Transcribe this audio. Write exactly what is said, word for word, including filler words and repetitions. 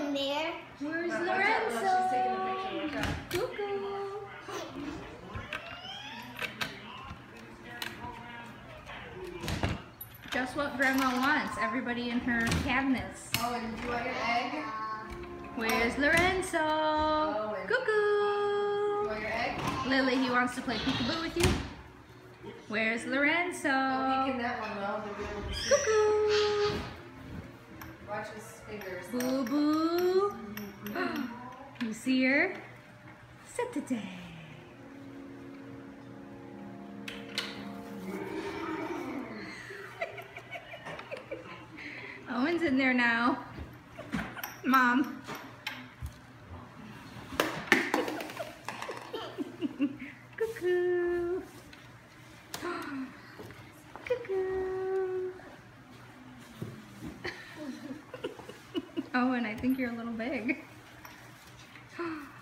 in there. Where's Watch out, Lorenzo? look, she's taking a picture. Watch out. Cuckoo. Just what Grandma wants. Everybody in her cabinets. Oh, and do you want your egg? Where's Lorenzo? Oh, and- Cuckoo. You want your egg? Lily, he wants to play peekaboo with you. Where's Lorenzo? I'll peek in that one though to be able to see. Cuckoo. Watch his fingers. Boo boo. You see her? Set the day. Owen's in there now. Mom. Cuckoo. Cuckoo. Owen, I think you're a little big.